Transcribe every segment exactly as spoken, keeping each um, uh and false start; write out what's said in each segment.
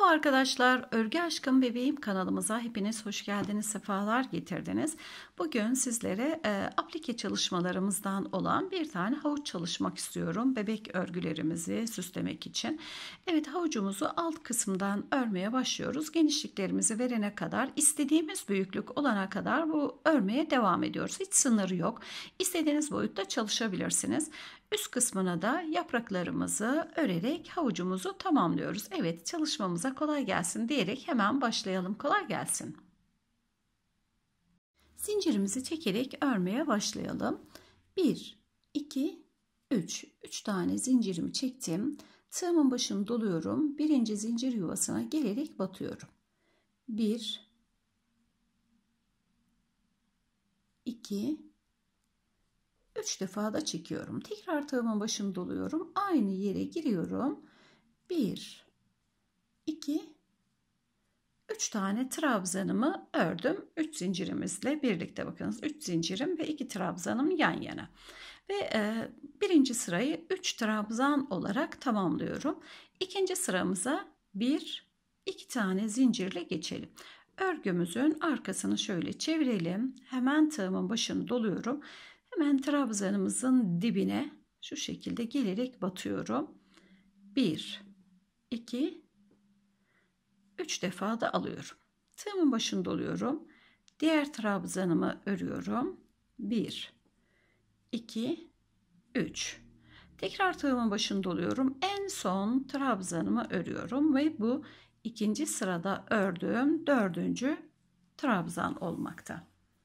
arkadaşlar, Örgü Aşkım Bebeğim kanalımıza hepiniz hoş geldiniz, sefalar getirdiniz. Bugün sizlere e, aplike çalışmalarımızdan olan bir tane havuç çalışmak istiyorum. Bebek örgülerimizi süslemek için. Evet, havucumuzu alt kısımdan örmeye başlıyoruz. Genişliklerimizi verene kadar, istediğimiz büyüklük olana kadar bu örmeye devam ediyoruz. Hiç sınırı yok. İstediğiniz boyutta çalışabilirsiniz. Üst kısmına da yapraklarımızı örerek havucumuzu tamamlıyoruz. Evet, çalışmamıza kolay gelsin diyerek hemen başlayalım. Kolay gelsin. Zincirimizi çekerek örmeye başlayalım. bir, iki, üç. üç tane zincirimi çektim. Tığımın başını doluyorum. Birinci zincir yuvasına gelerek batıyorum. bir, iki, üç defa da çekiyorum. Tekrar tığımın başını doluyorum. Aynı yere giriyorum. bir, iki, üç tane trabzanımı ördüm. üç zincirimizle birlikte bakınız. üç zincirim ve iki trabzanım yan yana. Ve e, birinci sırayı üç trabzan olarak tamamlıyorum. İkinci sıramıza bir, iki tane zincirle geçelim. Örgümüzün arkasını şöyle çevirelim. Hemen tığımın başını doluyorum. Hemen trabzanımızın dibine şu şekilde gelerek batıyorum. bir, iki, üç defa da alıyorum. Tığımın başını doluyorum. Diğer trabzanımı örüyorum. bir, iki, üç. Tekrar tığımın başını doluyorum. En son trabzanımı örüyorum ve bu ikinci sırada ördüğüm dördüncü trabzan olmakta.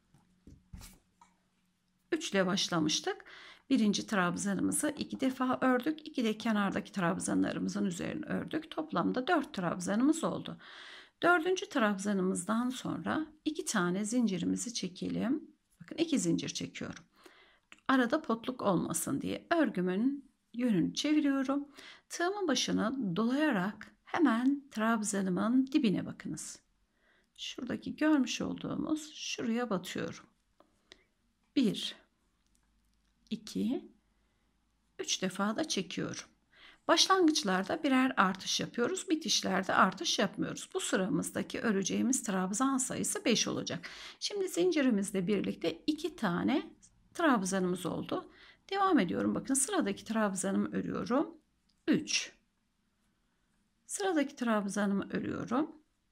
üç ile başlamıştık. Birinci trabzanımızı iki defa ördük. iki de kenardaki trabzanlarımızın üzerine ördük. Toplamda dört trabzanımız oldu. Dördüncü trabzanımızdan sonra iki tane zincirimizi çekelim. Bakın iki zincir çekiyorum. Arada potluk olmasın diye örgümün yönünü çeviriyorum. Tığımın başını dolayarak hemen trabzanımın dibine bakınız. Şuradaki görmüş olduğumuz şuraya batıyorum. bir, iki, üç defa da çekiyorum. Başlangıçlarda birer artış yapıyoruz. Bitişlerde artış yapmıyoruz. Bu sıramızdaki öreceğimiz trabzan sayısı beş olacak. Şimdi zincirimizle birlikte iki tane trabzanımız oldu. Devam ediyorum. Bakın sıradaki trabzanımı örüyorum. üç. Sıradaki trabzanımı örüyorum.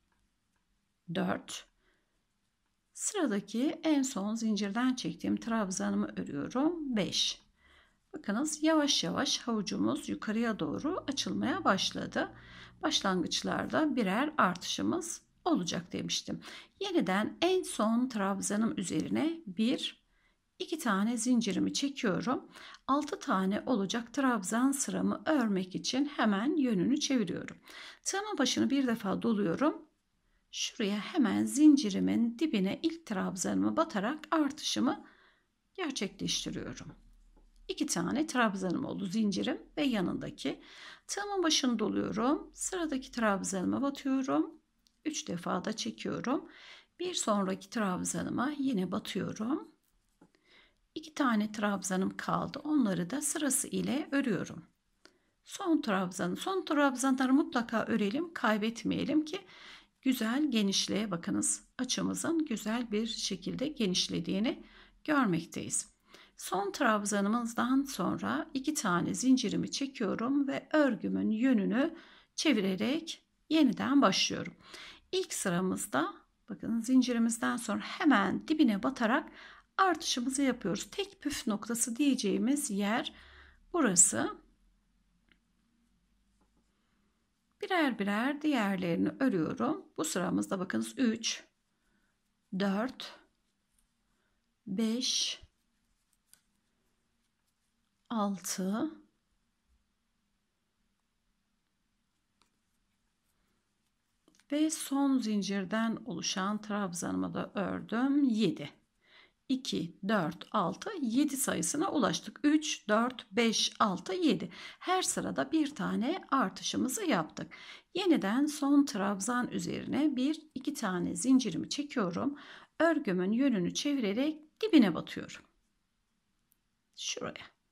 dört. Sıradaki en son zincirden çektiğim trabzanımı örüyorum. beş. Bakınız yavaş yavaş havucumuz yukarıya doğru açılmaya başladı. Başlangıçlarda birer artışımız olacak demiştim. Yeniden en son trabzanım üzerine bir, iki tane zincirimi çekiyorum. altı tane olacak trabzan sıramı örmek için hemen yönünü çeviriyorum. Tığımın başını bir defa doluyorum. Şuraya hemen zincirimin dibine ilk trabzanımı batarak artışımı gerçekleştiriyorum. iki tane trabzanım oldu, zincirim ve yanındaki. Tığımın başını doluyorum. Sıradaki trabzanıma batıyorum. üç defa da çekiyorum. Bir sonraki trabzanıma yine batıyorum. iki tane trabzanım kaldı. Onları da sırası ile örüyorum. Son trabzanı, son trabzanları mutlaka örelim, kaybetmeyelim ki güzel genişliğe bakınız. Açımızın güzel bir şekilde genişlediğini görmekteyiz. Son trabzanımızdan sonra iki tane zincirimi çekiyorum ve örgümün yönünü çevirerek yeniden başlıyorum. İlk sıramızda bakın zincirimizden sonra hemen dibine batarak artışımızı yapıyoruz. Tek püf noktası diyeceğimiz yer burası. Birer birer diğerlerini örüyorum. Bu sıramızda bakınız üç, dört, beş, altı, ve son zincirden oluşan trabzanımı da ördüm. yedi. iki, dört, altı, yedi sayısına ulaştık. üç, dört, beş, altı, yedi. Her sırada bir tane artışımızı yaptık. Yeniden son trabzan üzerine bir, iki tane zincirimi çekiyorum. Örgümün yönünü çevirerek dibine batıyorum. Şuraya.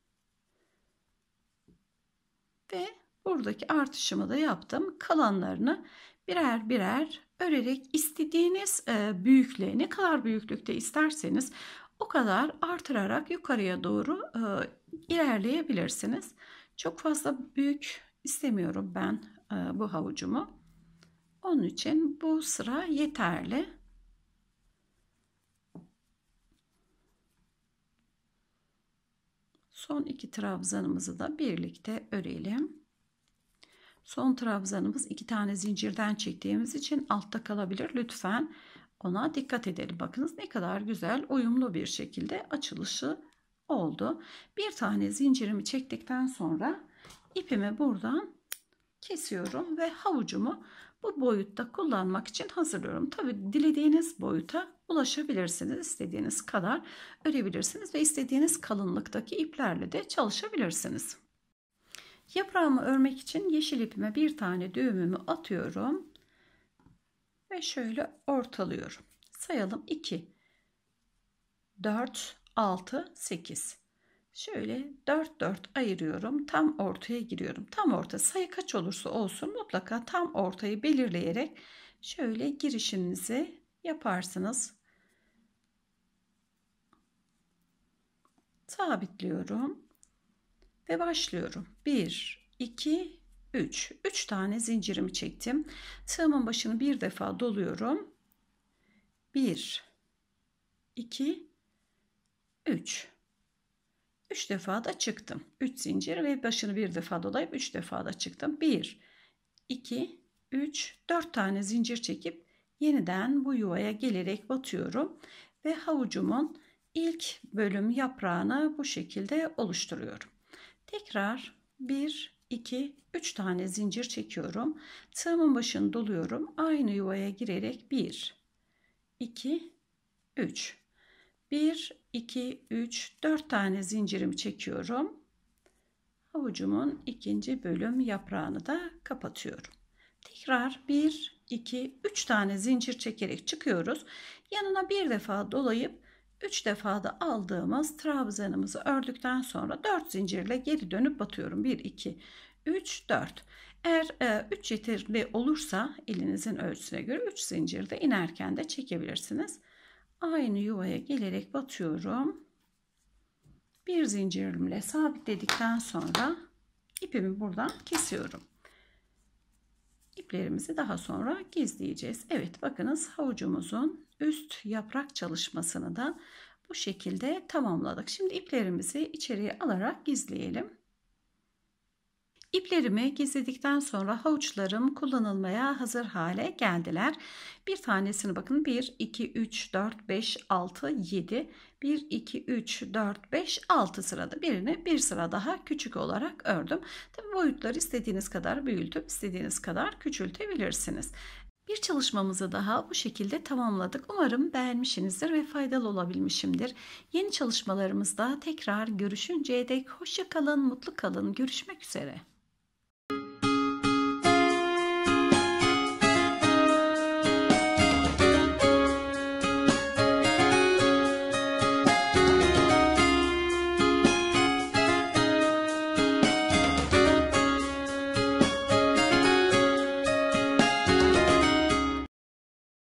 Ve buradaki artışımı da yaptım. Kalanlarını birer birer örerek istediğiniz büyüklüğe, ne kadar büyüklükte isterseniz o kadar artırarak yukarıya doğru ilerleyebilirsiniz. Çok fazla büyük istemiyorum ben bu havucumu. Onun için bu sıra yeterli. Son iki trabzanımızı da birlikte örelim. Son trabzanımız iki tane zincirden çektiğimiz için altta kalabilir. Lütfen ona dikkat edelim. Bakınız ne kadar güzel uyumlu bir şekilde açılışı oldu. Bir tane zincirimi çektikten sonra ipimi buradan kesiyorum ve havucumu bu boyutta kullanmak için hazırlıyorum. Tabi dilediğiniz boyuta ulaşabilirsiniz. İstediğiniz kadar örebilirsiniz ve istediğiniz kalınlıktaki iplerle de çalışabilirsiniz. Yaprağımı örmek için yeşil ipime bir tane düğümümü atıyorum ve şöyle ortalıyorum. Sayalım: iki, dört, altı, sekiz. Şöyle dört dört ayırıyorum. Tam ortaya giriyorum. Tam orta, sayı kaç olursa olsun mutlaka tam ortayı belirleyerek şöyle girişinizi yaparsınız. Sabitliyorum ve başlıyorum. bir, iki, üç. üç tane zincirimi çektim. Tığımın başını bir defa doluyorum. bir, iki, üç. üç defa da çıktım. üç zincir ve başını bir defa dolayıp üç defa da çıktım. bir, iki, üç, dört tane zincir çekip yeniden bu yuvaya gelerek batıyorum ve havucumun ilk bölüm yaprağını bu şekilde oluşturuyorum. Tekrar bir, iki, üç tane zincir çekiyorum. Tığımın başını doluyorum. Aynı yuvaya girerek bir, iki, üç. bir, iki, üç, dört tane zincirimi çekiyorum. Havucumun ikinci bölüm yaprağını da kapatıyorum. Tekrar bir, iki, üç tane zincir çekerek çıkıyoruz. Yanına bir defa dolayıp üç defa da aldığımız trabzanımızı ördükten sonra dört zincirle geri dönüp batıyorum. bir, iki, üç, dört. Eğer üç yeterli olursa elinizin ölçüsüne göre üç zincir de inerken de çekebilirsiniz. Aynı yuvaya gelerek batıyorum. Bir zincirimle sabitledikten sonra ipimi buradan kesiyorum. İplerimizi daha sonra gizleyeceğiz. Evet, bakınız havucumuzun üst yaprak çalışmasını da bu şekilde tamamladık. Şimdi iplerimizi içeriye alarak gizleyelim. İplerimi gizledikten sonra havuçlarım kullanılmaya hazır hale geldiler. Bir tanesini bakın bir, iki, üç, dört, beş, altı, yedi. bir, iki, üç, dört, beş, altı sırada birini bir sıra daha küçük olarak ördüm. Tabii boyutları istediğiniz kadar büyütüp istediğiniz kadar küçültebilirsiniz. Bir çalışmamızı daha bu şekilde tamamladık. Umarım beğenmişsinizdir ve faydalı olabilmişimdir. Yeni çalışmalarımızda tekrar görüşünceye dek hoşça kalın, mutlu kalın. Görüşmek üzere.